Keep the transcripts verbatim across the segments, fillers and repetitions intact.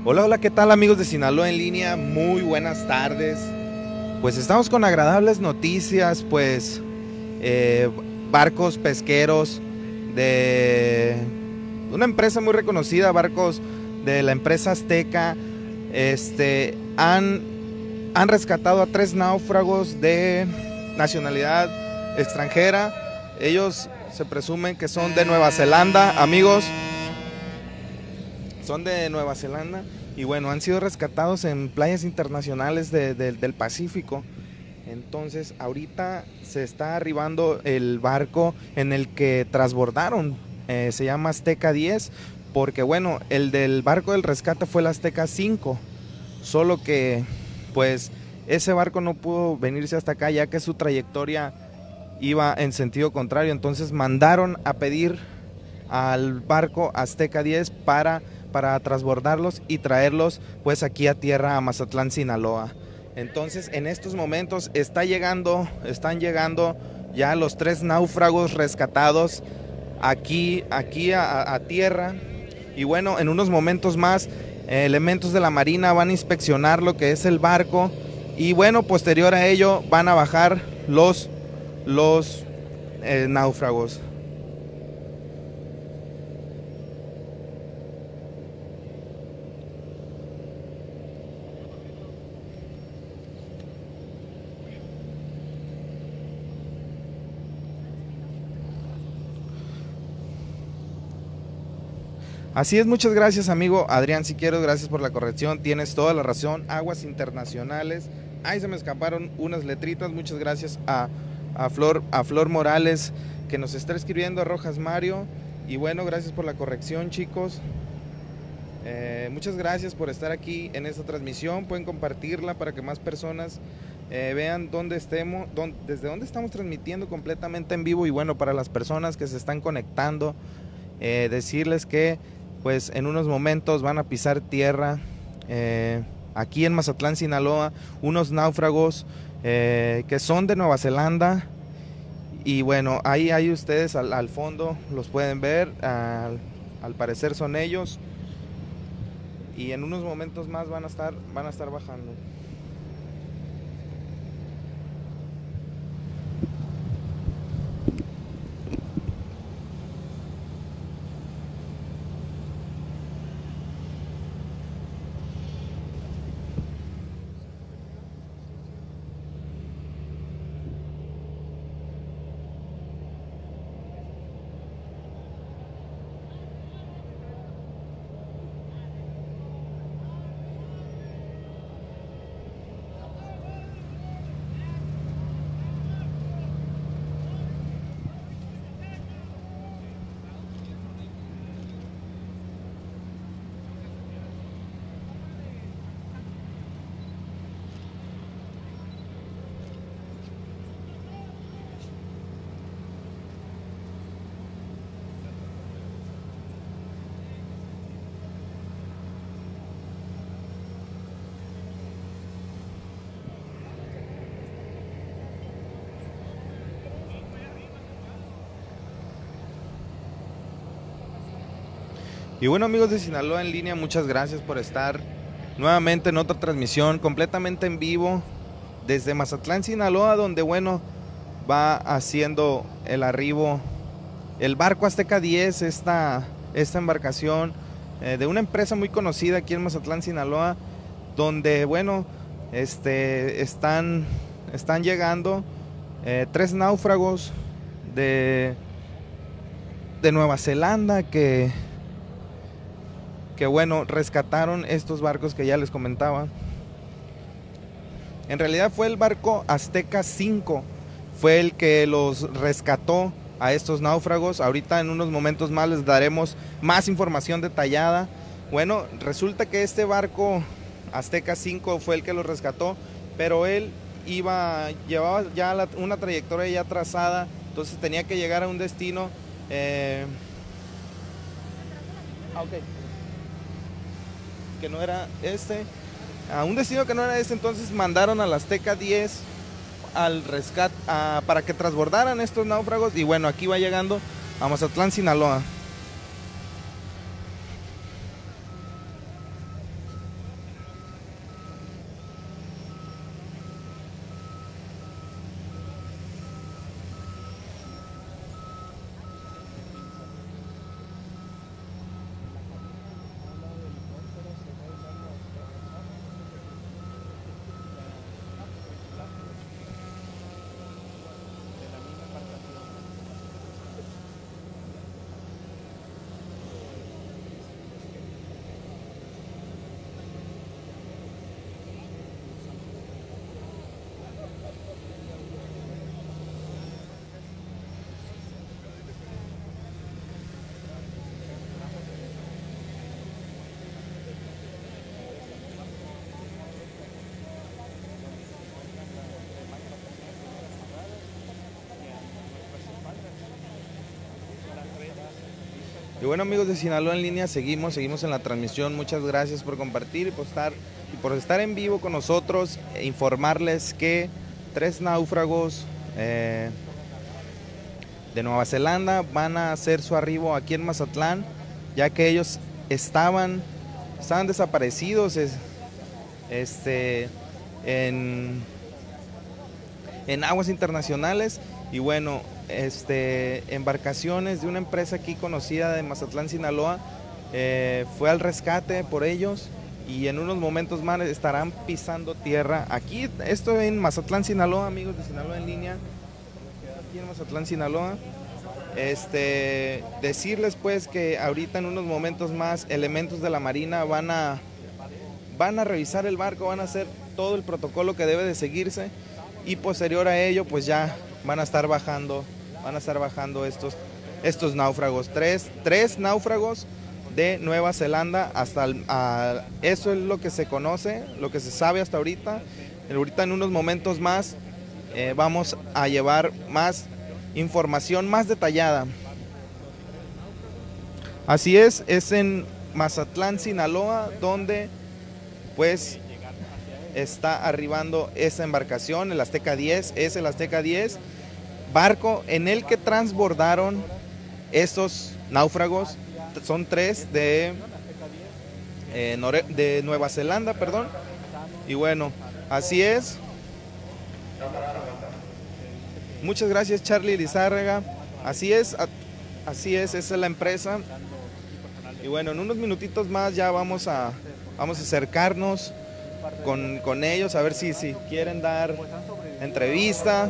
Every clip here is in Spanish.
Hola, hola, ¿qué tal amigos de Sinaloa en línea? Muy buenas tardes. Pues estamos con agradables noticias, pues eh, barcos pesqueros de una empresa muy reconocida, barcos de la empresa Azteca, este, han, han rescatado a tres náufragos de nacionalidad extranjera. Ellos se presumen que son de Nueva Zelanda, amigos. Son de Nueva Zelanda y bueno, han sido rescatados en playas internacionales de, de, del Pacífico. Entonces ahorita se está arribando el barco en el que transbordaron, eh, se llama Azteca diez, porque bueno, el del barco del rescate fue el Azteca cinco, solo que pues ese barco no pudo venirse hasta acá ya que su trayectoria iba en sentido contrario. Entonces mandaron a pedir al barco Azteca diez para para transbordarlos y traerlos pues aquí a tierra, a Mazatlán, Sinaloa. Entonces en estos momentos está llegando, están llegando ya los tres náufragos rescatados aquí, aquí a, a tierra. Y bueno, en unos momentos más eh, elementos de la Marina van a inspeccionar lo que es el barco y bueno, posterior a ello van a bajar los, los eh, náufragos. Así es, muchas gracias amigo Adrián Siqueiros, gracias por la corrección, tienes toda la razón, aguas internacionales. Ahí se me escaparon unas letritas, muchas gracias a, a, Flor, a Flor Morales que nos está escribiendo, a Rojas Mario, y bueno, gracias por la corrección chicos. Eh, muchas gracias por estar aquí en esta transmisión, pueden compartirla para que más personas eh, vean dónde estemos, dónde, desde dónde estamos transmitiendo completamente en vivo. Y bueno, para las personas que se están conectando, eh, decirles que pues en unos momentos van a pisar tierra eh, aquí en Mazatlán, Sinaloa, unos náufragos eh, que son de Nueva Zelanda. Y bueno, ahí, ahí ustedes al, al fondo los pueden ver, al, al parecer son ellos. Y en unos momentos más van a estar, van a estar bajando. Y bueno amigos de Sinaloa en línea, muchas gracias por estar nuevamente en otra transmisión completamente en vivo desde Mazatlán, Sinaloa, donde bueno, va haciendo el arribo el barco Azteca diez, esta, esta embarcación eh, de una empresa muy conocida aquí en Mazatlán, Sinaloa, donde bueno, este, están, están llegando eh, tres náufragos de, de Nueva Zelanda que que bueno, rescataron estos barcos que ya les comentaba. En realidad fue el barco Azteca cinco, fue el que los rescató a estos náufragos. Ahorita en unos momentos más les daremos más información detallada. Bueno, resulta que este barco Azteca cinco fue el que los rescató, pero él iba, llevaba ya la, una trayectoria ya trazada, entonces tenía que llegar a un destino. Eh, okay. que no era este, a un destino que no era este, entonces mandaron al Azteca diez al rescate a, para que transbordaran estos náufragos. Y bueno, aquí va llegando a Mazatlán, Sinaloa. Y bueno, amigos de Sinaloa en línea, seguimos, seguimos en la transmisión. Muchas gracias por compartir y por estar, y por estar en vivo con nosotros. E informarles que tres náufragos eh, de Nueva Zelanda van a hacer su arribo aquí en Mazatlán, ya que ellos estaban, estaban desaparecidos es, este, en, en aguas internacionales. Y bueno, este, embarcaciones de una empresa aquí conocida de Mazatlán, Sinaloa, eh, fue al rescate por ellos y en unos momentos más estarán pisando tierra aquí, esto en Mazatlán, Sinaloa, amigos de Sinaloa en línea, aquí en Mazatlán, Sinaloa. Este, decirles pues que ahorita en unos momentos más elementos de la Marina van a, van a revisar el barco, van a hacer todo el protocolo que debe de seguirse y posterior a ello pues ya van a estar bajando, van a estar bajando estos, estos náufragos, tres, tres náufragos de Nueva Zelanda, hasta el, a, eso es lo que se conoce, lo que se sabe hasta ahorita. Ahorita en unos momentos más eh, vamos a llevar más información más detallada. Así es, es en Mazatlán, Sinaloa, donde pues está arribando esa embarcación, el Azteca diez, es el Azteca diez, barco en el que transbordaron estos náufragos, son tres de, eh, de Nueva Zelanda, perdón, y bueno, así es. Muchas gracias, Charlie Lizárraga, así es, así es, esa es la empresa, y bueno, en unos minutitos más ya vamos a, vamos a acercarnos con, con ellos, a ver si, si quieren dar entrevista.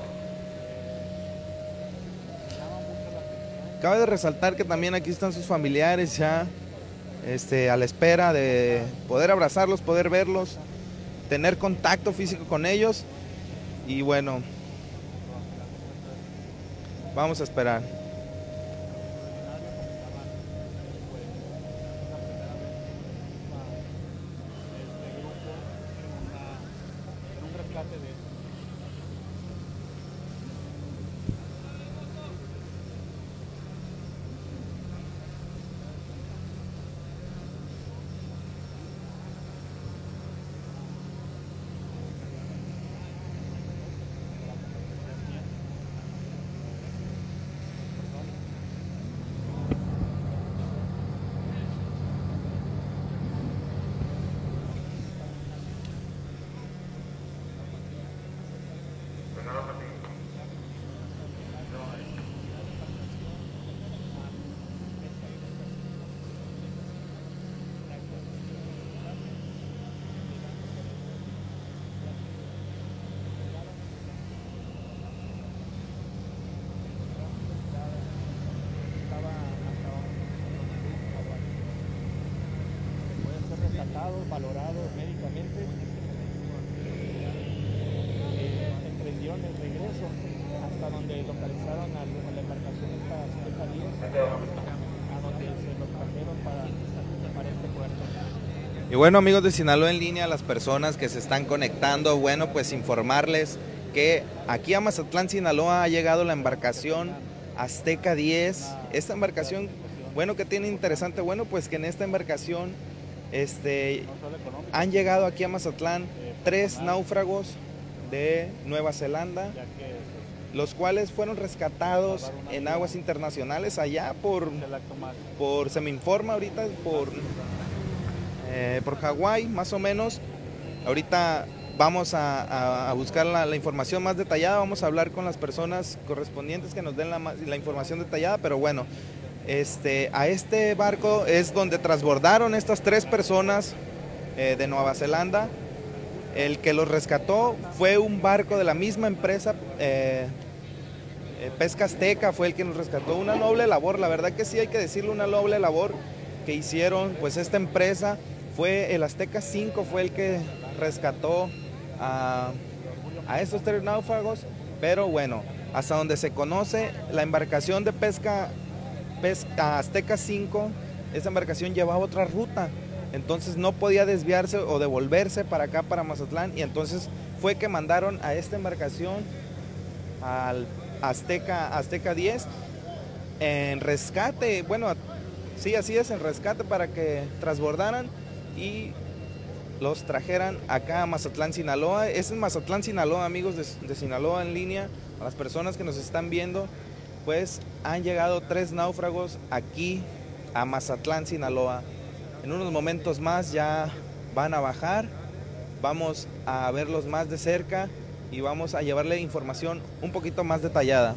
Cabe de resaltar que también aquí están sus familiares ya este, a la espera de poder abrazarlos, poder verlos, tener contacto físico con ellos. Y bueno, vamos a esperar. Valorados médicamente, eh, emprendieron el regreso hasta donde localizaron a la embarcación esta Azteca diez, a donde se los trajeron para, para este puerto. Y bueno, amigos de Sinaloa en línea, las personas que se están conectando, bueno, pues informarles que aquí a Mazatlán, Sinaloa ha llegado la embarcación Azteca diez. Esta embarcación, bueno, que tiene interesante, bueno, pues que en esta embarcación Este, han llegado aquí a Mazatlán tres náufragos de Nueva Zelanda, los cuales fueron rescatados en aguas internacionales allá por, por se me informa ahorita, por, eh, por Hawái más o menos. Ahorita vamos a, a, a buscar la, la información más detallada, vamos a hablar con las personas correspondientes que nos den la, la información detallada, pero bueno, Este, a este barco es donde transbordaron estas tres personas eh, de Nueva Zelanda. El que los rescató fue un barco de la misma empresa, eh, eh, Pesca Azteca fue el que nos rescató. Una noble labor, la verdad que sí hay que decirlo, una noble labor que hicieron pues esta empresa. Fue el Azteca cinco, fue el que rescató a, a estos tres náufragos, pero bueno, hasta donde se conoce, la embarcación de pesca Pesca Azteca cinco, esa embarcación llevaba otra ruta, entonces no podía desviarse o devolverse para acá, para Mazatlán, y entonces fue que mandaron a esta embarcación, al Azteca, Azteca diez, en rescate, bueno, Sí, así es, el rescate para que transbordaran y los trajeran acá a Mazatlán, Sinaloa. Es en Mazatlán, Sinaloa, amigos de, de Sinaloa en línea, a las personas que nos están viendo, pues han llegado tres náufragos aquí a Mazatlán, Sinaloa. En unos momentos más ya van a bajar, vamos a verlos más de cerca y vamos a llevarle información un poquito más detallada.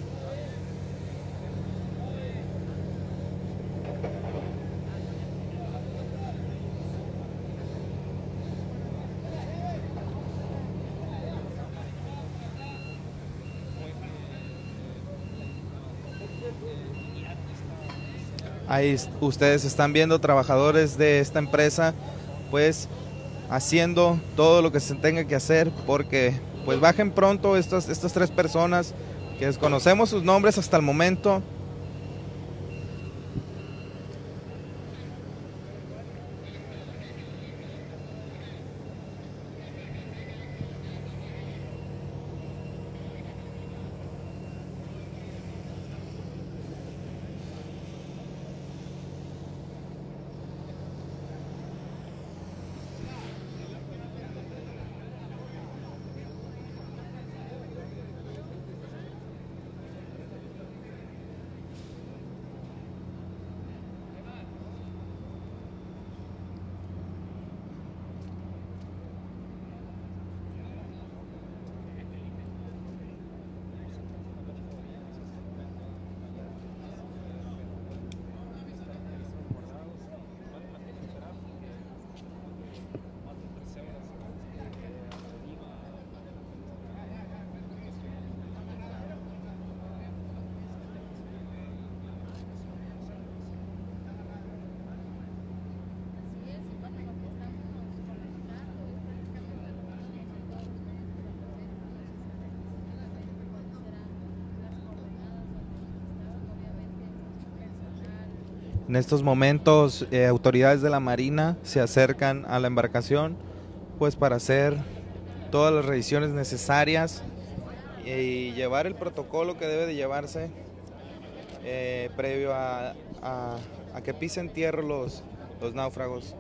Ahí ustedes están viendo trabajadores de esta empresa pues haciendo todo lo que se tenga que hacer porque pues bajen pronto estas, estas tres personas que desconocemos sus nombres hasta el momento. En estos momentos eh, autoridades de la Marina se acercan a la embarcación pues para hacer todas las revisiones necesarias y llevar el protocolo que debe de llevarse eh, previo a, a, a que pisen tierra los, los náufragos.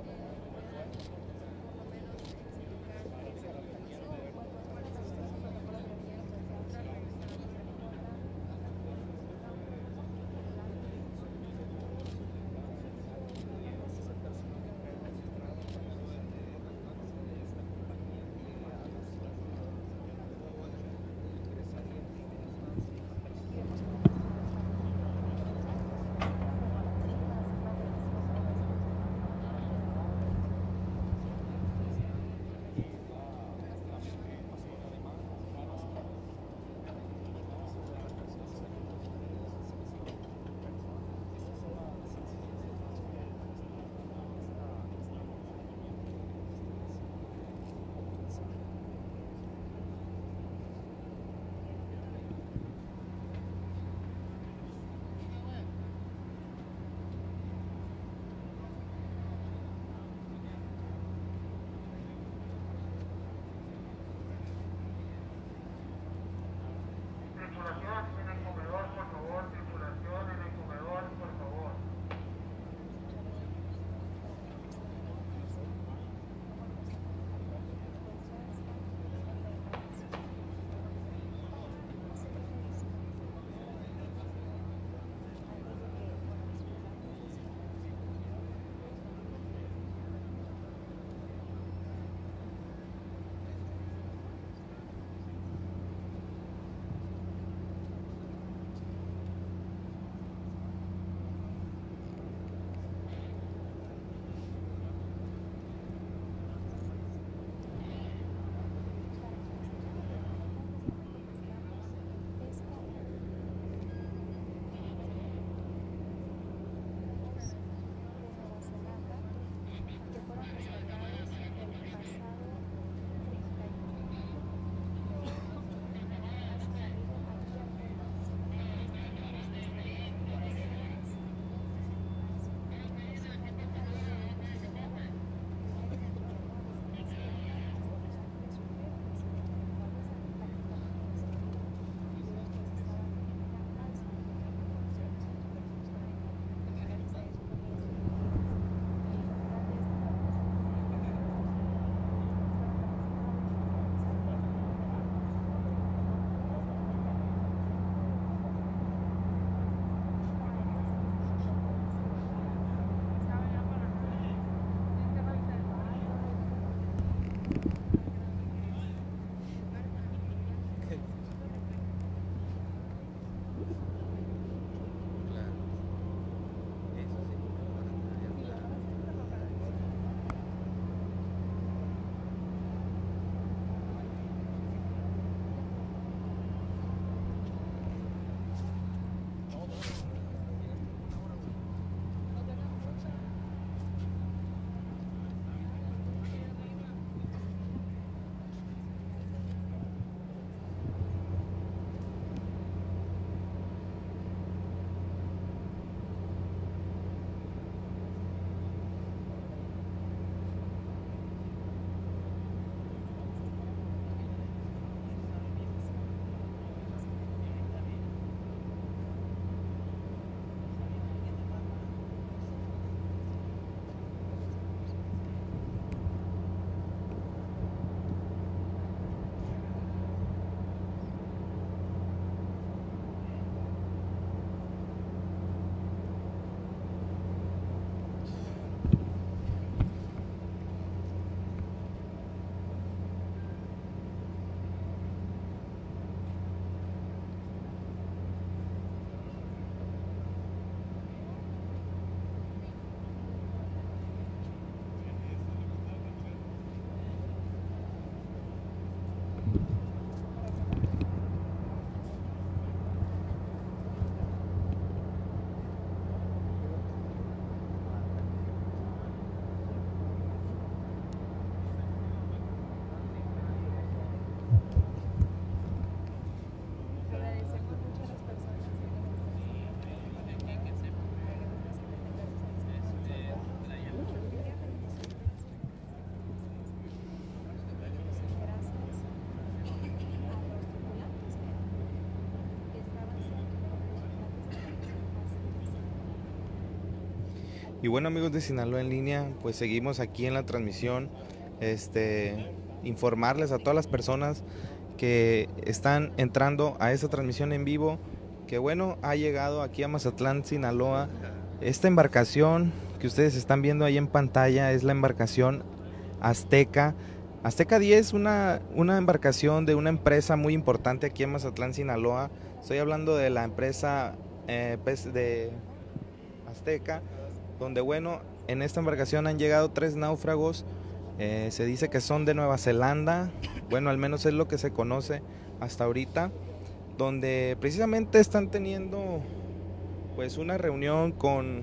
Y bueno, amigos de Sinaloa en línea, pues seguimos aquí en la transmisión, este, informarles a todas las personas que están entrando a esta transmisión en vivo, que bueno, ha llegado aquí a Mazatlán, Sinaloa. Esta embarcación que ustedes están viendo ahí en pantalla es la embarcación Azteca. Azteca diez, una, una embarcación de una empresa muy importante aquí en Mazatlán, Sinaloa. Estoy hablando de la empresa eh, de Azteca, donde bueno, en esta embarcación han llegado tres náufragos. Eh, se dice que son de Nueva Zelanda, bueno, al menos es lo que se conoce hasta ahorita, donde precisamente están teniendo pues una reunión con,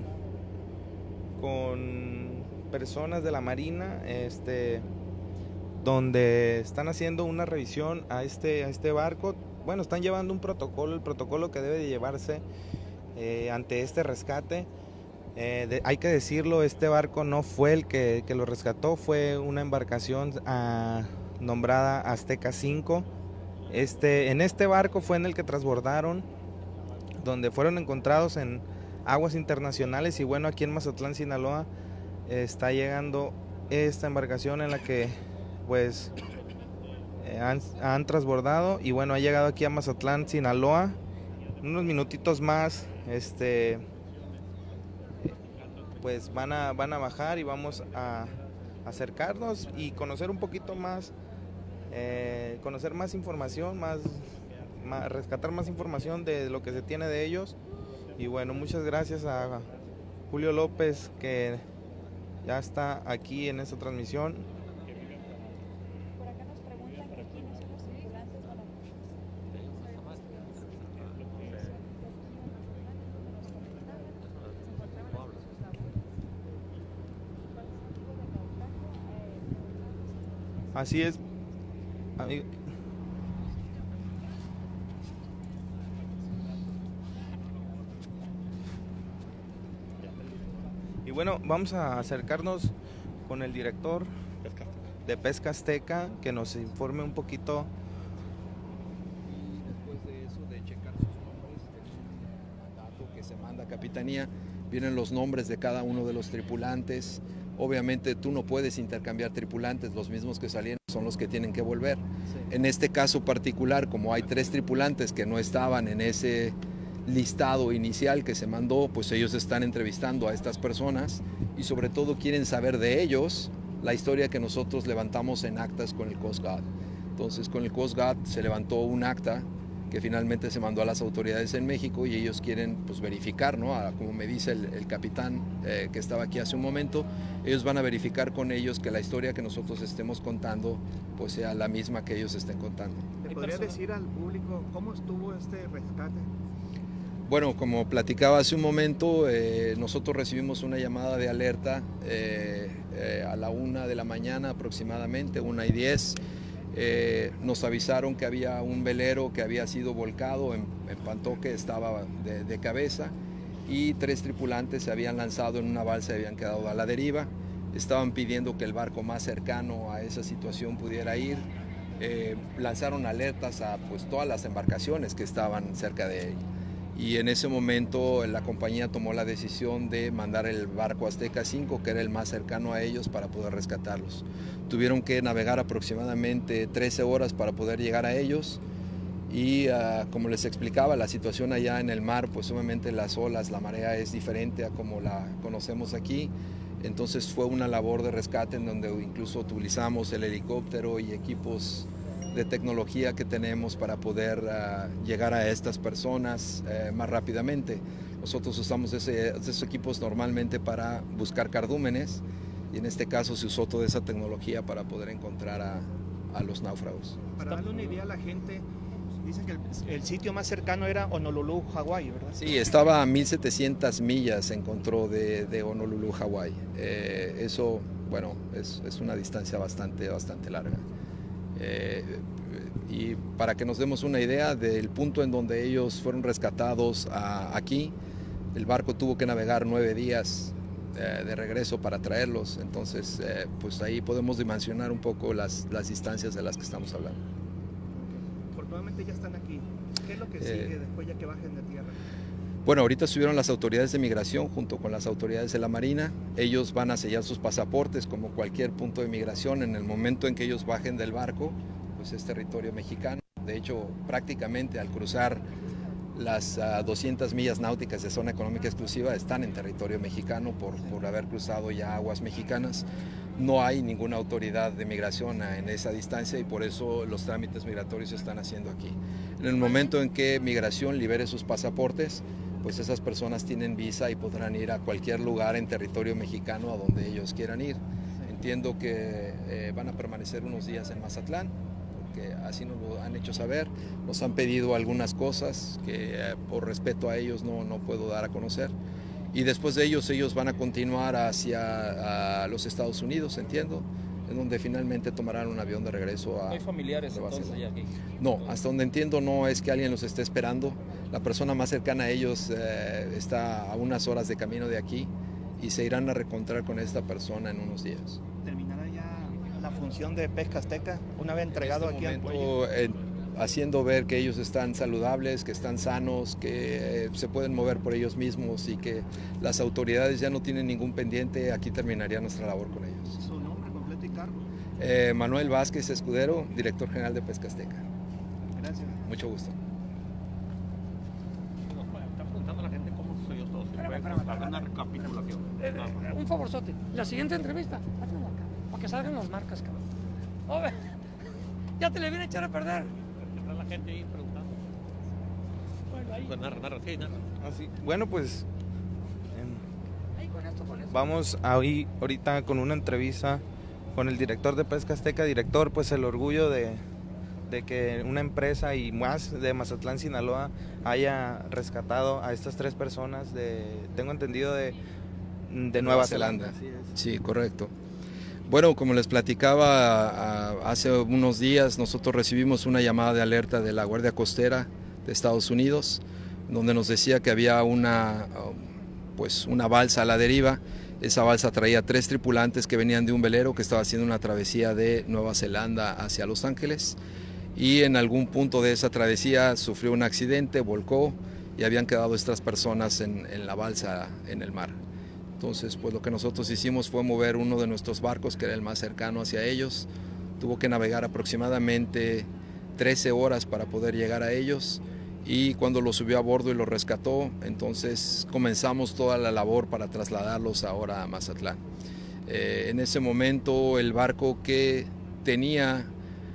con personas de la Marina, este, donde están haciendo una revisión a este, a este barco. Bueno, están llevando un protocolo, el protocolo que debe de llevarse eh, ante este rescate. Eh, de, hay que decirlo, este barco no fue el que, que lo rescató, fue una embarcación uh, nombrada Azteca cinco. Este, en este barco fue en el que transbordaron, donde fueron encontrados en aguas internacionales. Y bueno, aquí en Mazatlán, Sinaloa, eh, está llegando esta embarcación en la que pues eh, han, han transbordado. Y bueno, ha llegado aquí a Mazatlán, Sinaloa. Unos minutitos más, este... pues van a, van a bajar y vamos a acercarnos y conocer un poquito más, eh, conocer más información, más, más, rescatar más información de lo que se tiene de ellos. Y bueno, muchas gracias a Julio López, que ya está aquí en esta transmisión. Por acá nos preguntan que quiénes son los tripulantes. Bueno, así es, amigo. Y bueno, vamos a acercarnos con el director de Pesca Azteca, que nos informe un poquito. Y después de eso, de checar sus nombres, en un mandato que se manda a Capitanía, vienen los nombres de cada uno de los tripulantes. Obviamente tú no puedes intercambiar tripulantes, los mismos que salieron son los que tienen que volver. Sí. En este caso particular, como hay tres tripulantes que no estaban en ese listado inicial que se mandó, pues ellos están entrevistando a estas personas y sobre todo quieren saber de ellos la historia que nosotros levantamos en actas con el Coast Guard. Entonces con el Coast Guard se levantó un acta que finalmente se mandó a las autoridades en México y ellos quieren pues verificar, ¿no? A, como me dice el, el capitán eh, que estaba aquí hace un momento, ellos van a verificar con ellos que la historia que nosotros estemos contando pues sea la misma que ellos estén contando. ¿Le podría decir al público cómo estuvo este rescate? Bueno, como platicaba hace un momento, eh, nosotros recibimos una llamada de alerta eh, eh, a la una de la mañana aproximadamente, una y diez. Eh, nos avisaron que había un velero que había sido volcado en, en Pantoque, estaba de, de cabeza y tres tripulantes se habían lanzado en una balsa y habían quedado a la deriva. Estaban pidiendo que el barco más cercano a esa situación pudiera ir. Eh, lanzaron alertas a pues, todas las embarcaciones que estaban cerca de él. Y en ese momento la compañía tomó la decisión de mandar el barco Azteca cinco, que era el más cercano a ellos, para poder rescatarlos. Tuvieron que navegar aproximadamente trece horas para poder llegar a ellos y uh, como les explicaba, la situación allá en el mar, pues obviamente las olas, la marea es diferente a como la conocemos aquí. Entonces fue una labor de rescate en donde incluso utilizamos el helicóptero y equipos de tecnología que tenemos para poder uh, llegar a estas personas uh, más rápidamente. Nosotros usamos ese, esos equipos normalmente para buscar cardúmenes y en este caso se usó toda esa tecnología para poder encontrar a, a los náufragos. Para darle una idea a la gente, dicen que el, el sitio más cercano era Honolulu, Hawái, ¿verdad? Sí, estaba a mil setecientas millas, se encontró de, de Honolulu, Hawái. Eh, eso, bueno, es, es una distancia bastante, bastante larga. Eh, y para que nos demos una idea del punto en donde ellos fueron rescatados a, aquí, el barco tuvo que navegar nueve días eh, de regreso para traerlos, entonces eh, pues ahí podemos dimensionar un poco las, las distancias de las que estamos hablando. Afortunadamente ya están aquí. ¿Qué es lo que Eh, sigue después ya que bajen de tierra? Bueno, ahorita subieron las autoridades de migración junto con las autoridades de la Marina. Ellos van a sellar sus pasaportes como cualquier punto de migración. En el momento en que ellos bajen del barco, pues es territorio mexicano. De hecho, prácticamente al cruzar las uh, doscientas millas náuticas de zona económica exclusiva están en territorio mexicano por, por haber cruzado ya aguas mexicanas. No hay ninguna autoridad de migración en esa distancia y por eso los trámites migratorios se están haciendo aquí. En el momento en que migración libere sus pasaportes, pues esas personas tienen visa y podrán ir a cualquier lugar en territorio mexicano a donde ellos quieran ir. Entiendo que eh, van a permanecer unos días en Mazatlán, porque así nos lo han hecho saber. Nos han pedido algunas cosas que eh, por respeto a ellos no, no puedo dar a conocer. Y después de ellos, ellos van a continuar hacia a los Estados Unidos, entiendo, en donde finalmente tomarán un avión de regreso a... ¿Hay familiares entonces allá aquí? No, hasta donde entiendo no es que alguien los esté esperando. La persona más cercana a ellos eh, está a unas horas de camino de aquí y se irán a reencontrar con esta persona en unos días. ¿Terminará ya la función de Pesca Azteca una vez entregado en este aquí momento, al cuello? Eh, haciendo ver que ellos están saludables, que están sanos, que eh, se pueden mover por ellos mismos y que las autoridades ya no tienen ningún pendiente, aquí terminaría nuestra labor con ellos. ¿Su nombre completo y cargo? Eh, Manuel Vázquez Escudero, director general de Pesca Azteca. Gracias. Mucho gusto. Está preguntando a la gente cómo sucedió todo. Si puede contar una recapitulación. Eh, eh, un favorzote. La siguiente entrevista, hazlo acá, para que salgan las marcas, cabrón. Oye, ya te le viene a echar a perder. Está la gente ahí preguntando. Bueno, ahí, Pues narra, narra, sí, narra. Así, bueno, pues em, ahí con esto, con esto. vamos ahí ahorita con una entrevista con el director de Pesca Azteca. Director, pues el orgullo de, de que una empresa y más de Mazatlán, Sinaloa, haya rescatado a estas tres personas de, tengo entendido, de, de Nueva, Nueva Zelanda. Zelanda. Así es. Sí, correcto. Bueno, como les platicaba a, hace unos días, nosotros recibimos una llamada de alerta de la Guardia Costera de Estados Unidos, donde nos decía que había una, pues, una balsa a la deriva. Esa balsa traía tres tripulantes que venían de un velero que estaba haciendo una travesía de Nueva Zelanda hacia Los Ángeles y en algún punto de esa travesía sufrió un accidente, volcó y habían quedado estas personas en, en la balsa en el mar. Entonces, pues lo que nosotros hicimos fue mover uno de nuestros barcos, que era el más cercano hacia ellos. Tuvo que navegar aproximadamente trece horas para poder llegar a ellos y cuando lo subió a bordo y lo rescató, entonces comenzamos toda la labor para trasladarlos ahora a Mazatlán. Eh, en ese momento el barco que tenía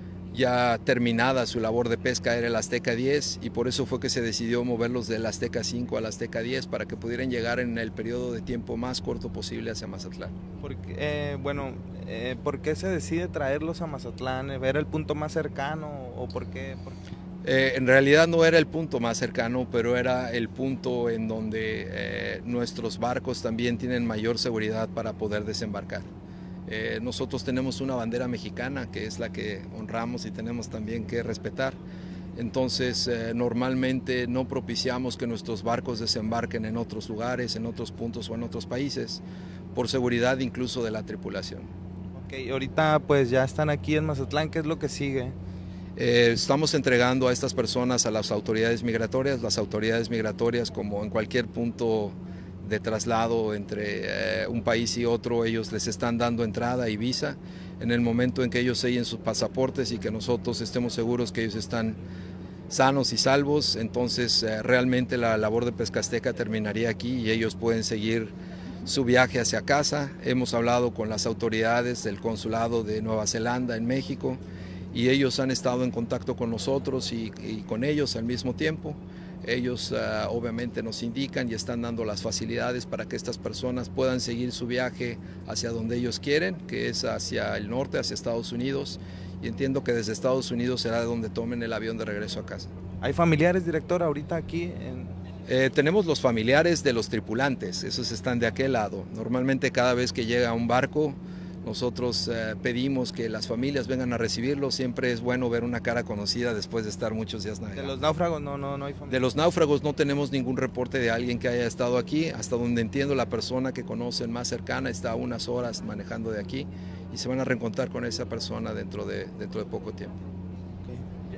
ya terminada su labor de pesca era el Azteca diez y por eso fue que se decidió moverlos del Azteca cinco al Azteca diez para que pudieran llegar en el periodo de tiempo más corto posible hacia Mazatlán. Porque, eh, bueno, eh, ¿por qué se decide traerlos a Mazatlán? ¿Era el punto más cercano o por qué? ¿Por qué? Eh, en realidad no era el punto más cercano, pero era el punto en donde eh, nuestros barcos también tienen mayor seguridad para poder desembarcar. Eh, nosotros tenemos una bandera mexicana que es la que honramos y tenemos también que respetar. Entonces, eh, normalmente no propiciamos que nuestros barcos desembarquen en otros lugares, en otros puntos o en otros países, por seguridad incluso de la tripulación. Ok, ahorita pues ya están aquí en Mazatlán, ¿qué es lo que sigue? Eh, estamos entregando a estas personas a las autoridades migratorias. Las autoridades migratorias, como en cualquier punto de traslado entre eh, un país y otro, ellos les están dando entrada y visa. En el momento en que ellos sellen sus pasaportes y que nosotros estemos seguros que ellos están sanos y salvos, entonces eh, realmente la labor de Pesca Azteca terminaría aquí y ellos pueden seguir su viaje hacia casa. Hemos hablado con las autoridades del consulado de Nueva Zelanda en México y ellos han estado en contacto con nosotros y, y con ellos al mismo tiempo. Ellos uh, obviamente nos indican y están dando las facilidades para que estas personas puedan seguir su viaje hacia donde ellos quieren, que es hacia el norte, hacia Estados Unidos, y entiendo que desde Estados Unidos será donde tomen el avión de regreso a casa. ¿Hay familiares, director, ahorita aquí? En... Eh, tenemos los familiares de los tripulantes, esos están de aquel lado. Normalmente cada vez que llega un barco, nosotros eh, pedimos que las familias vengan a recibirlo. Siempre es bueno ver una cara conocida después de estar muchos días navegando. ¿De los náufragos? No, no, no hay familia. De los náufragos no tenemos ningún reporte de alguien que haya estado aquí. Hasta donde entiendo, la persona que conocen más cercana está a unas horas manejando de aquí y se van a reencontrar con esa persona dentro de, dentro de poco tiempo. Okay.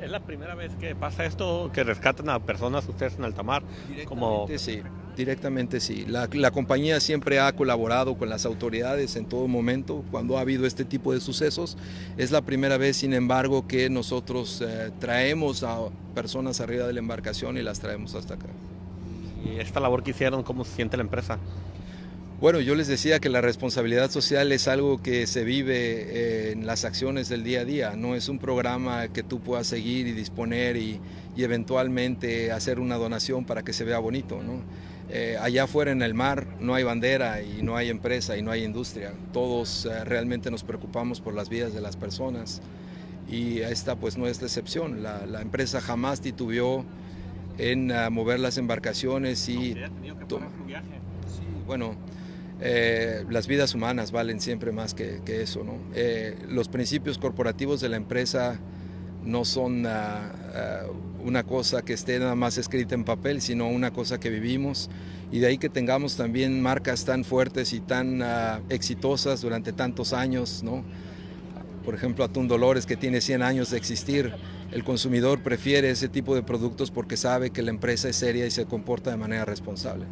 ¿Es la primera vez que pasa esto, que rescatan a personas ustedes en alta mar? Como... Directamente sí, directamente sí. La, la compañía siempre ha colaborado con las autoridades en todo momento cuando ha habido este tipo de sucesos. Es la primera vez, sin embargo, que nosotros eh, traemos a personas arriba de la embarcación y las traemos hasta acá. ¿Y esta labor que hicieron, cómo se siente la empresa? Bueno, yo les decía que la responsabilidad social es algo que se vive eh, en las acciones del día a día, no es un programa que tú puedas seguir y disponer y, y eventualmente hacer una donación para que se vea bonito, ¿no? Eh, allá afuera en el mar no hay bandera y no hay empresa y no hay industria, todos eh, realmente nos preocupamos por las vidas de las personas y esta pues no es la excepción, la, la empresa jamás titubeó en uh, mover las embarcaciones y... ¿Usted ha tenido que parar su viaje? Sí, bueno... Eh, las vidas humanas valen siempre más que, que eso, ¿no? Eh, los principios corporativos de la empresa no son uh, uh, una cosa que esté nada más escrita en papel, sino una cosa que vivimos y de ahí que tengamos también marcas tan fuertes y tan uh, exitosas durante tantos años, ¿no? Por ejemplo, Atún Dolores, que tiene cien años de existir, el consumidor prefiere ese tipo de productos porque sabe que la empresa es seria y se comporta de manera responsable.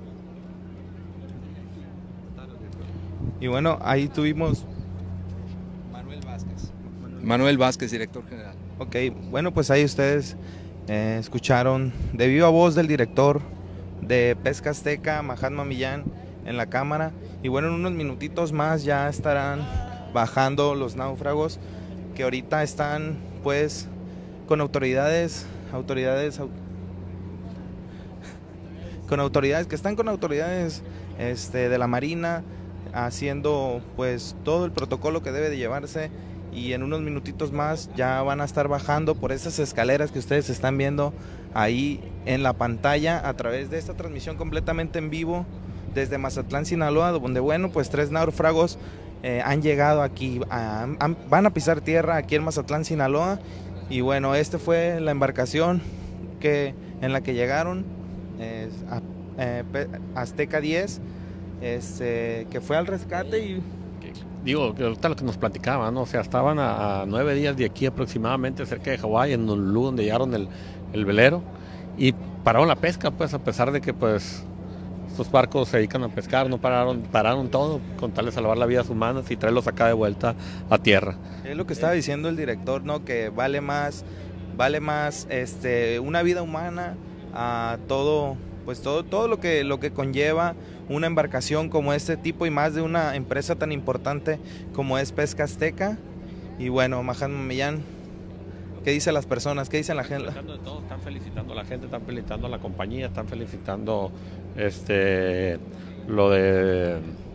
Y bueno, ahí tuvimos... Manuel Vázquez. Manuel Vázquez, director general. Ok, bueno, pues ahí ustedes eh, escucharon de viva voz del director de Pesca Azteca, Mahatma Millán, en la cámara. Y bueno, en unos minutitos más ya estarán bajando los náufragos que ahorita están pues con autoridades, autoridades, au- con autoridades, que están con autoridades este, de la Marina, haciendo pues todo el protocolo que debe de llevarse y en unos minutitos más ya van a estar bajando por esas escaleras que ustedes están viendo ahí en la pantalla a través de esta transmisión completamente en vivo desde Mazatlán, Sinaloa, donde bueno pues tres náufragos eh, han llegado aquí, a, han, van a pisar tierra aquí en Mazatlán, Sinaloa y bueno, esta fue la embarcación que, en la que llegaron eh, a, eh, Azteca diez. Este, que fue al rescate y... Digo, que ahorita lo que nos platicaban, ¿no? O sea, estaban a, a nueve días de aquí aproximadamente, cerca de Hawái, en Honolulu, donde llegaron el, el velero, y pararon la pesca, pues, a pesar de que, pues, estos barcos se dedican a pescar, no pararon, pararon todo, con tal de salvar las vidas humanas y traerlos acá de vuelta a tierra. Es lo que estaba diciendo el director, ¿no? Que vale más, vale más, este, una vida humana a todo, pues, todo, todo lo que, lo que conlleva una embarcación como este tipo y más de una empresa tan importante como es Pesca Azteca. Y bueno, Mahatma Millán, ¿qué dicen las personas? ¿Qué dicen la gente? Están felicitando de todo, están felicitando a la gente, están felicitando a la compañía, están felicitando este lo de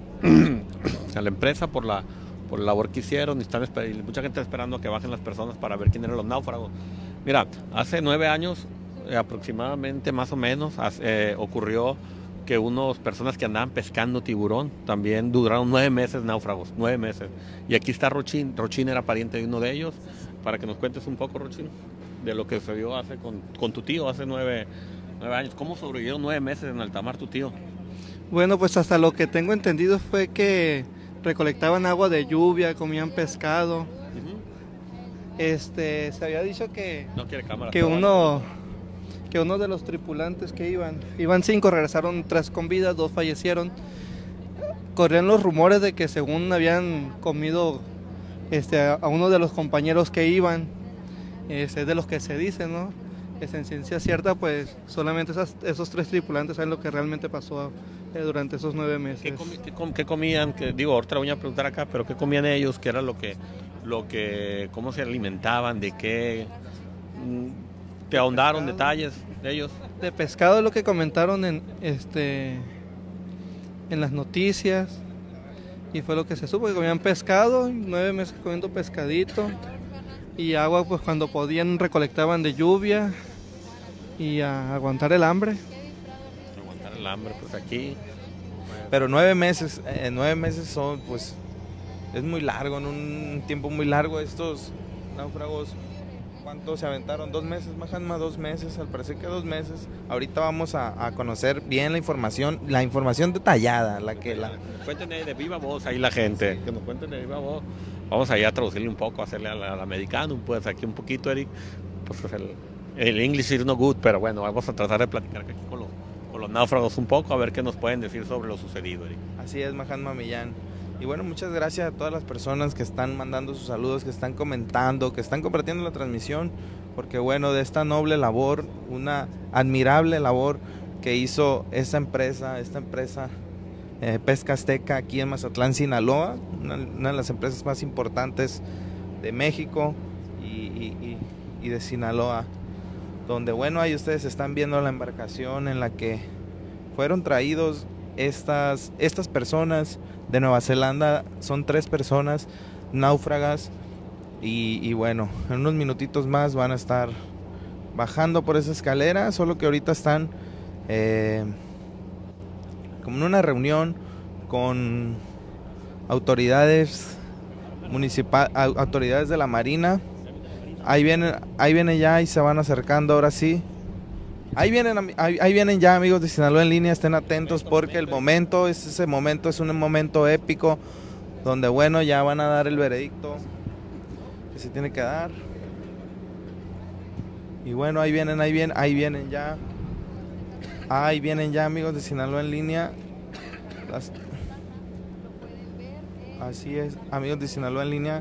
a la empresa por la por la labor que hicieron y están y mucha gente esperando que bajen las personas para ver quién eran los náufragos. Mira, hace nueve años eh, aproximadamente, más o menos, eh, ocurrió que unas personas que andaban pescando tiburón también duraron nueve meses náufragos, nueve meses. Y aquí está Rochín, Rochín era pariente de uno de ellos, para que nos cuentes un poco, Rochín, de lo que sucedió hace con, con tu tío hace nueve, nueve años. ¿Cómo sobrevivieron nueve meses en alta mar tu tío? Bueno, pues hasta lo que tengo entendido fue que recolectaban agua de lluvia, comían pescado. Uh-huh. Este, se había dicho que, no quiere cámara, que uno... que uno de los tripulantes que iban, iban cinco, regresaron tres con vida, dos fallecieron. Corrían los rumores de que según habían comido este, a, a uno de los compañeros que iban, este, de los que se dice, ¿no? Es en ciencia cierta, pues solamente esas, esos tres tripulantes saben lo que realmente pasó eh, durante esos nueve meses. ¿Qué, comi qué, com qué comían? Que, digo, ahorita lo voy a preguntar acá, pero ¿qué comían ellos? ¿Qué era lo que, lo que, cómo se alimentaban? ¿De qué? ¿Te ahondaron detalles de ellos? De pescado es lo que comentaron en este en las noticias y fue lo que se supo, que comían pescado, nueve meses comiendo pescadito y agua pues cuando podían recolectaban de lluvia y a aguantar el hambre. Aguantar el hambre, pues aquí. Pero nueve meses, eh, nueve meses son pues, es muy largo, en un tiempo muy largo estos náufragos. ¿Cuánto se aventaron? ¿Dos meses, Mahatma? Dos meses, al parecer que dos meses. Ahorita vamos a, a conocer bien la información, la información detallada, la que la... Cuenten de viva voz ahí la gente, que nos cuenten de viva voz. Vamos allá a traducirle un poco, a hacerle al, al americano, pues aquí un poquito, Eric. pues el, el English is no good, pero bueno, vamos a tratar de platicar aquí con los, con los náufragos un poco, a ver qué nos pueden decir sobre lo sucedido, Eric. Así es, Mahatma Millán. Y bueno, muchas gracias a todas las personas que están mandando sus saludos, que están comentando, que están compartiendo la transmisión, porque bueno, de esta noble labor, una admirable labor que hizo esta empresa, esta empresa eh, Pesca Azteca aquí en Mazatlán, Sinaloa, una, una de las empresas más importantes de México y, y, y, y de Sinaloa, donde bueno, ahí ustedes están viendo la embarcación en la que fueron traídos estas, estas personas de Nueva Zelanda. Son tres personas náufragas y, y bueno, en unos minutitos más van a estar bajando por esa escalera, solo que ahorita están eh, como en una reunión con autoridades municipal, autoridades de la Marina. Ahí vienen, ahí vienen ya y se van acercando ahora sí. Ahí vienen, ahí, ahí vienen ya, amigos de Sinaloa en línea, estén atentos porque el momento, es ese momento, es un momento épico donde bueno, ya van a dar el veredicto que se tiene que dar. Y bueno, ahí vienen, ahí vienen, ahí vienen ya. Ahí vienen ya, amigos de Sinaloa en línea. Las... Así es, amigos de Sinaloa en línea.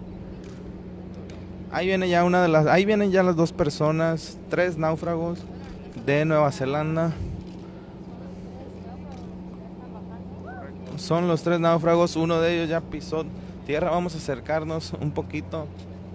Ahí viene ya una de las, ahí vienen ya las dos personas, tres náufragos de Nueva Zelanda. Son los tres náufragos, uno de ellos ya pisó tierra. Vamos a acercarnos un poquito.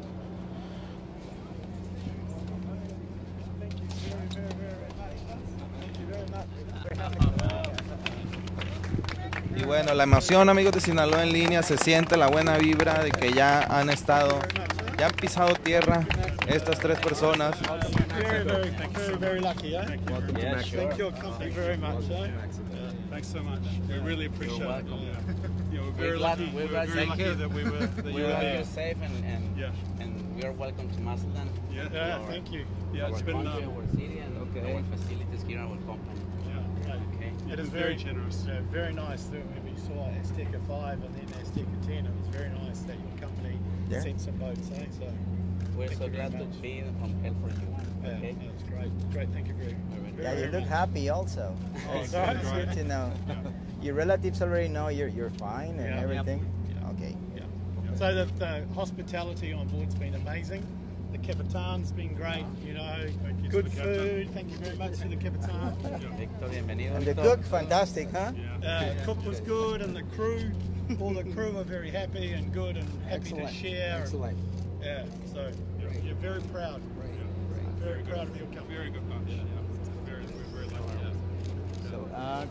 Y bueno, la emoción, amigos de Sinaloa en línea, se siente la buena vibra de que ya han estado, ya han pisado tierra estas tres personas. Very, very, very, very lucky, eh? Welcome to Max. Thank your company very much, eh? Yeah, thanks so much. We really appreciate it. Yeah, we're very lucky. We're very lucky that we were that you were here. You're safe and and yeah. and we are welcome to Mazatlan. Yeah, yeah, our, thank you. Yeah, our it's been country, um, our city, and okay. our facilities here in our company. Yeah, right. Okay. It is very, very generous. Yeah, very nice that when we saw Azteca five and then Azteca ten, it was very nice that your company yeah. sent some boats, eh? So we're so glad to be from help for you. Yeah, okay. That's great. Great, thank you very, very Yeah, you very look much. happy also. Oh, It's, sorry. it's good to know. Yeah. Your relatives already know you're you're fine and Yeah. everything. Yeah. Okay. Yeah. Yeah. So the, the hospitality on board's been amazing. The Capitan's been great, you know, you good food. Thank you very much to the Capitan. Victor, bienvenido. And the Victor. cook, fantastic, huh? Uh, cook was good, and the crew, all the crew are very happy and good and happy Excellent. to share. Excellent. Yeah, so you're, you're very proud. Very proud of your company. Very good bunch. Yeah. Very, we're very lucky. Yeah. So, uh,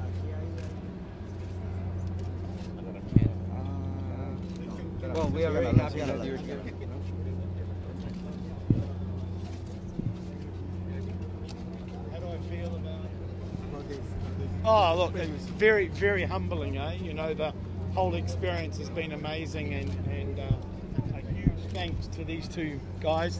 uh, well, we are very happy that you're here. How do I feel about it? Oh, look, it's very, very humbling, eh? You know, the whole experience has been amazing, and, and uh, a huge thanks to these two guys.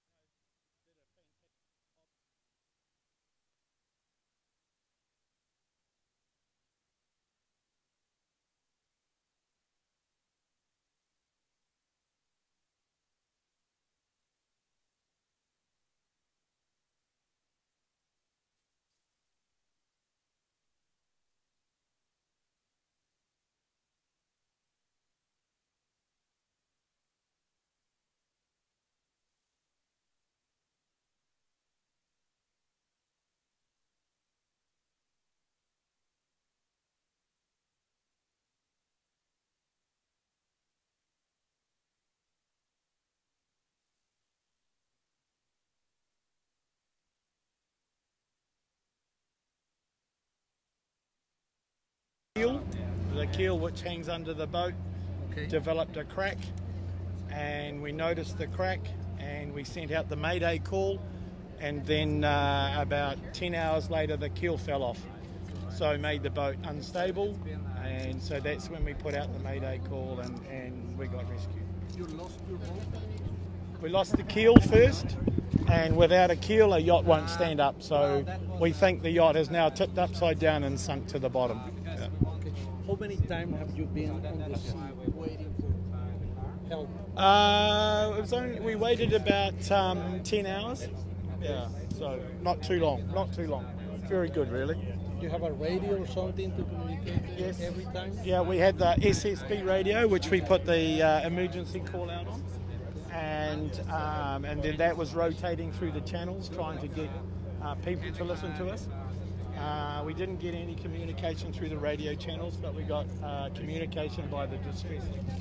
Keel, the keel which hangs under the boat, okay, developed a crack, and we noticed the crack and we sent out the mayday call, and then uh, about ten hours later the keel fell off, so made the boat unstable, and so that's when we put out the mayday call, and, and we got rescued. You lost your boat? We lost the keel first, and without a keel a yacht won't stand up, so we think the yacht is now tipped upside down and sunk to the bottom. Yeah. How many times have you been on the sea waiting for? help? Uh, it was only, we waited about um, ten hours. Yeah, so not too long, not too long. Very good, really. Do you have a radio or something to communicate Yes. every time? Yeah, we had the S S B radio, which we put the uh, emergency call out on, and um, and then that was rotating through the channels, trying to get uh, people to listen to us. Uh, we didn't get any communication through the radio channels, but we got uh, communication by the distress.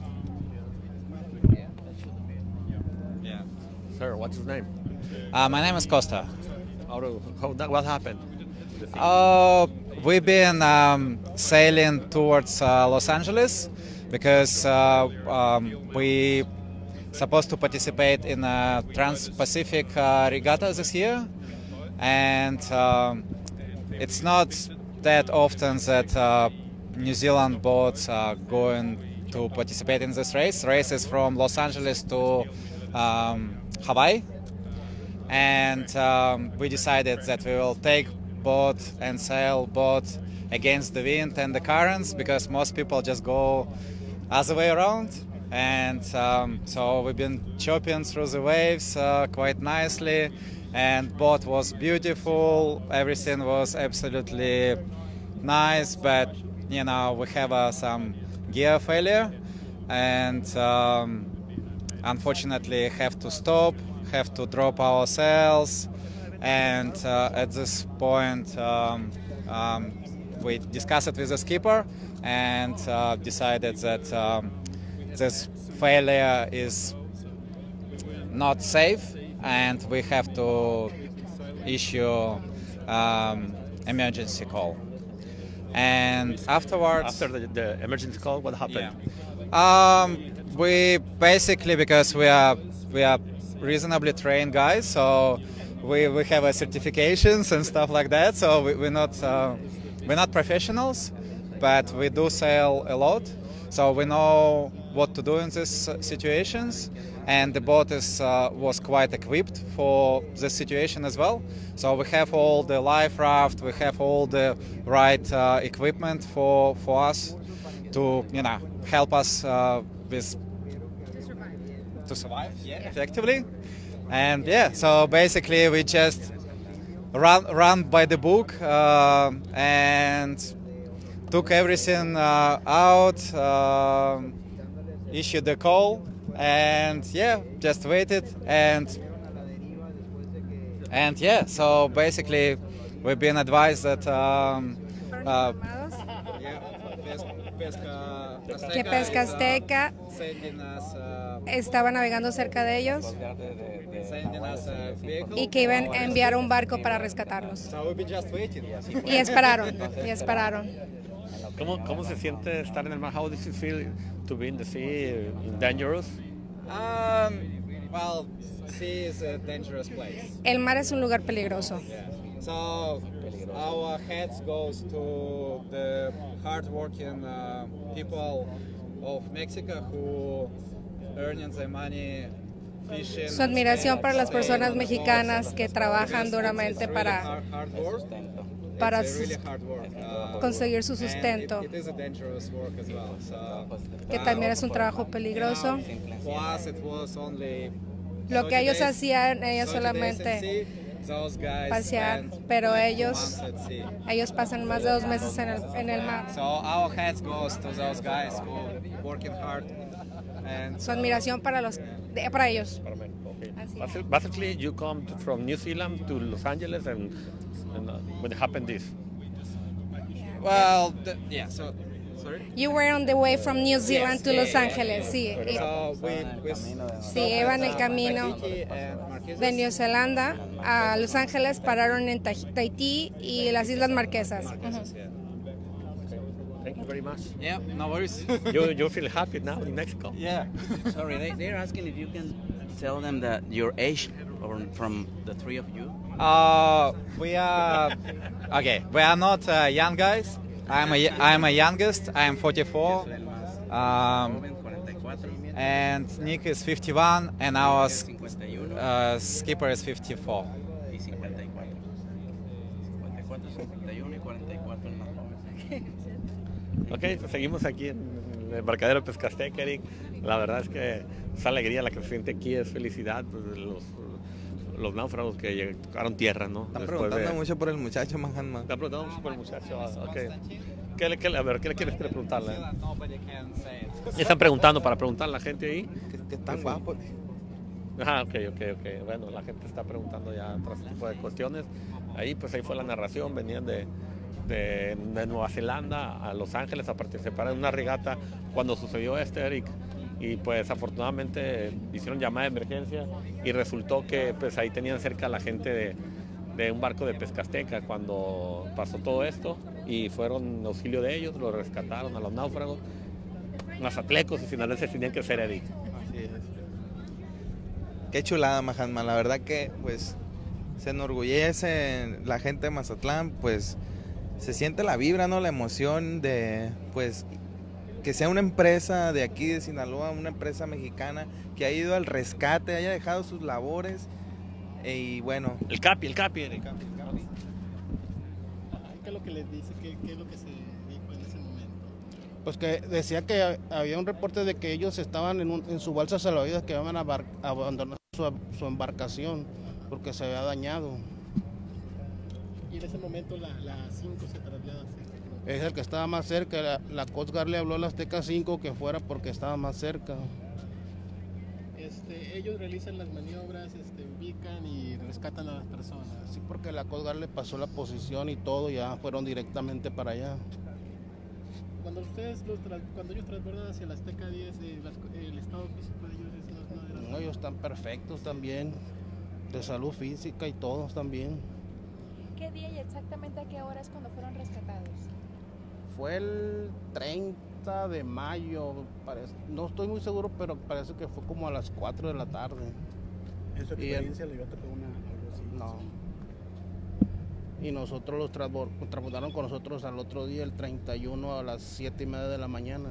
Yeah. Sir, what's your name? Uh, my name is Costa. How do, how that, what happened? Uh, we've been um, sailing towards uh, Los Angeles because uh, um, we supposed to participate in a Trans-Pacific uh, regatta this year, and um, it's not that often that uh, New Zealand boats are going to participate in this race. Race is from Los Angeles to um, Hawaii, and um, we decided that we will take boat and sail boat against the wind and the currents, because most people just go other way around. And um, so we've been chopping through the waves uh, quite nicely, and boat was beautiful, everything was absolutely nice, but you know, we have uh, some gear failure, and um, unfortunately have to stop, have to drop our sails. And uh, at this point, um, um, we discussed it with the skipper and uh, decided that um, this failure is not safe, and we have to issue um, emergency call. And afterwards, After the, the emergency call, what happened? Yeah. Um, we basically, because we are we are reasonably trained guys, so. We, we have uh, certifications and stuff like that, so we, we're not uh, we're not professionals, but we do sail a lot, so we know what to do in these uh, situations. And the boat is uh, was quite equipped for this situation as well. So we have all the life raft, we have all the right uh, equipment for for us to you know help us uh, with to survive, yeah, effectively. And yeah, so basically we just run run by the book uh, and took everything uh, out, uh, issued the call, and yeah, just waited and and yeah. So basically, we've been advised that. Um, uh, que Pesca Azteca estaba navegando cerca de ellos y que iban a enviar un barco para rescatarlos. Y esperaron, y esperaron. ¿Cómo, ¿Cómo se siente estar en el mar? How does it feel to be in the sea, dangerous? Um, well, sea is a dangerous place. El mar es un lugar peligroso. Yeah. So our heads goes to the hard-working uh, people of Mexico who earning their money fishing. Su admiración para las personas mexicanas que trabajan duramente para para conseguir su sustento, que también es un trabajo peligroso. Lo que ellos hacían, ellos solamente pasear, pero ellos ellos pasan más de dos meses en el, en el mar. Su admiración para los de, para ellos. Okay. Basically, you come from New Zealand to Los Angeles, and, and uh, when it happened this. Well, the, yeah. So, sorry. You were on the way from New Zealand yes, to yeah, Los yeah, Angeles, yeah. sí. So we, we, sí, iban el camino de New Zelanda a Los Ángeles, pararon en Tahití y las Islas Marquesas. Uh-huh. Thank you very much. Yeah, no worries. you you feel happy now in Mexico? Yeah. Sorry, they, they're asking if you can tell them that your age, or from the three of you. Uh, we are okay. We are not uh, young guys. I'm a I'm a youngest. I'm forty-four. Um, and Nick is fifty-one, and our uh, skipper is fifty-four. sesenta y uno y cuarenta y cuatro el más joven. Ok, pues seguimos aquí en el embarcadero de Pescasteca, Eric. La verdad es que esa alegría la que se siente aquí es felicidad, pues, los, los náufragos que llegaron tierra, ¿no? Están Después preguntando de... mucho por el muchacho, Mahatma. Están preguntando mucho por el muchacho, ah, ok. ¿Qué le, qué le- a ver, ¿qué le quieres preguntarle? Están preguntando para preguntar a la gente ahí. Que, que están guapos. Ah, ok, ok, ok. Bueno, la gente está preguntando ya otro tipo de cuestiones. Ahí, pues ahí fue la narración. Venían de, de, de Nueva Zelanda a Los Ángeles a participar en una regata cuando sucedió este, Eric. Y pues afortunadamente hicieron llamada de emergencia y resultó que pues ahí tenían cerca a la gente de, de un barco de Pescasteca cuando pasó todo esto y fueron en auxilio de ellos, los rescataron a los náufragos. Mazatlecos y sinaloenses tenían que ser, Eric. Así es. Qué chulada, Mahatma. La verdad que pues se enorgullece la gente de Mazatlán, pues se siente la vibra, ¿no? La emoción de pues que sea una empresa de aquí de Sinaloa, una empresa mexicana que ha ido al rescate, haya dejado sus labores e, y bueno. El Capi, el Capi, Eric. ¿Qué es lo que les dice? ¿Qué, qué es lo que se dijo en ese momento? Pues que decía que había un reporte de que ellos estaban en, un, en su balsa salvavidas que iban a, bar, a abandonar su, su embarcación porque se había dañado. Y en ese momento la, la cinco se traslada hacia... Es el que estaba más cerca, la, la Coast Guard le habló a la Azteca cinco que fuera porque estaba más cerca. Este, ellos realizan las maniobras, este, ubican y rescatan a las personas. Sí, porque la Coast Guard le pasó la posición y todo, ya fueron directamente para allá. Cuando ustedes los tra- cuando ellos transbordan hacia la Azteca diez, eh, las- el estado físico de ellos es no, no era- No, ellos están perfectos también, de salud física y todos también. ¿Qué día y exactamente a qué hora es cuando fueron rescatados? Fue el treinta de mayo, parece. No estoy muy seguro, pero parece que fue como a las cuatro de la tarde. ¿En su Y experiencia le iba a tocar una, algo así? No. Y nosotros los transbor- transbordaron con nosotros al otro día, el treinta y uno, a las siete y media de la mañana.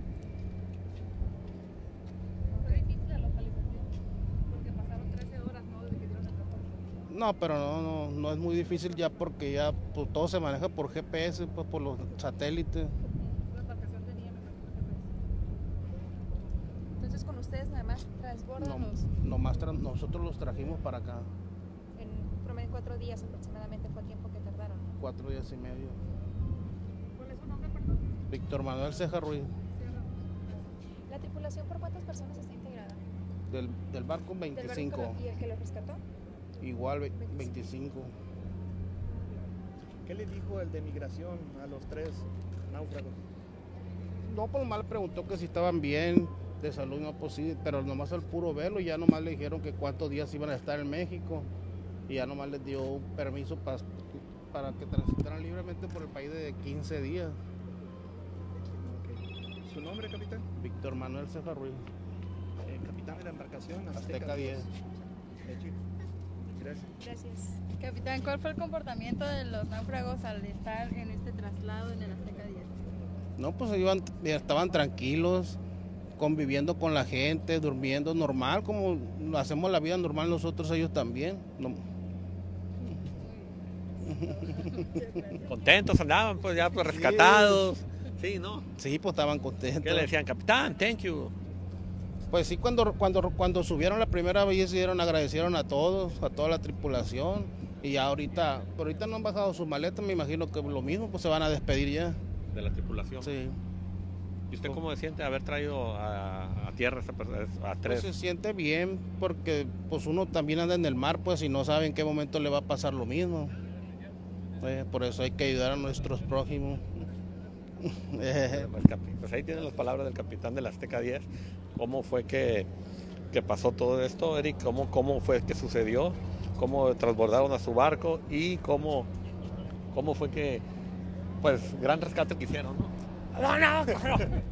¿Fue difícil la localización? Porque pasaron trece horas, ¿no? Desde que dieron el reporte. No, pero no, no, no es muy difícil ya porque ya pues, todo se maneja por G P S, pues, por los satélites. La embarcación tenía, me imagino, G P S. Entonces con ustedes nada más transbordan No, los... nomás tra- nosotros los trajimos para acá, En promedio cuatro días aproximadamente fue el tiempo que tardaron. cuatro días y medio. ¿Cuál es su nombre, perdón? Víctor Manuel Ceja Ruiz, ¿La tripulación por cuántas personas está integrada? del, del barco ¿Del barco veinticinco, que lo- ¿Y el que lo rescató? igual ve- veinticinco. ¿Qué le dijo el de migración a los tres náufragos? No, pues nomás le preguntó que si estaban bien, de salud, no posible, pero nomás al puro verlo, y ya nomás le dijeron que cuántos días iban a estar en México, y ya nomás les dio un permiso pa- para que transitaran libremente por el país de quince días. Okay. ¿Su nombre, capitán? Víctor Manuel Ceja Ruiz, Eh, capitán de la embarcación Azteca diez. Hecho. Gracias. Gracias. Capitán, ¿cuál fue el comportamiento de los náufragos al estar en este traslado en el Azteca diez? No, pues iban, estaban tranquilos, conviviendo con la gente, durmiendo normal, como hacemos la vida normal nosotros, ellos también. No. Contentos andaban, pues ya pues, rescatados. Sí, ¿no? Sí, pues estaban contentos. ¿Qué le decían? Capitán, thank you. Pues sí, cuando, cuando, cuando subieron la primera vez, dieron, agradecieron a todos, a toda la tripulación. Y ya ahorita, pero ahorita no han bajado sus maletas, me imagino que lo mismo, pues se van a despedir ya. De la tripulación. Sí. ¿Y usted cómo se siente haber traído a, a tierra a, esa persona- a tres? Pues se siente bien, porque pues uno también anda en el mar, pues y no sabe en qué momento le va a pasar lo mismo. Eh, por eso hay que ayudar a nuestros prójimos. Pues, capi- pues ahí tienen las palabras del capitán del Azteca diez. ¿Cómo fue que, que pasó todo esto, Eric? ¿Cómo, ¿Cómo fue que sucedió? ¿Cómo transbordaron a su barco? ¿Y cómo, cómo fue que, pues, gran rescate que hicieron, ¿no? No, no, no.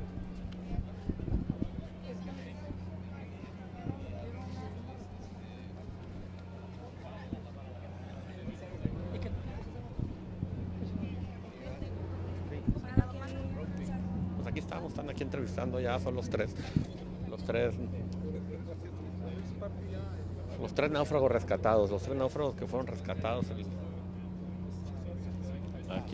Pues aquí estamos, están aquí entrevistando ya, son los tres. Los tres. Los tres náufragos rescatados, los tres náufragos que fueron rescatados el, Aquí.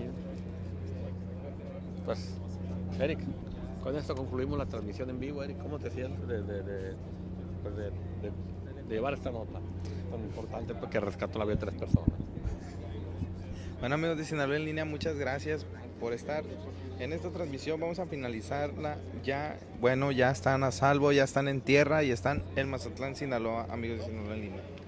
Pues, Eric, con esto concluimos la transmisión en vivo. Eric, ¿cómo te sientes de, de, de, pues de, de, de llevar esta nota tan importante porque rescató la vida de tres personas? Bueno, amigos de Sinaloa en línea, muchas gracias por estar en esta transmisión. Vamos a finalizarla ya. Bueno, ya están a salvo, ya están en tierra y están en Mazatlán, Sinaloa, amigos de Sinaloa en línea.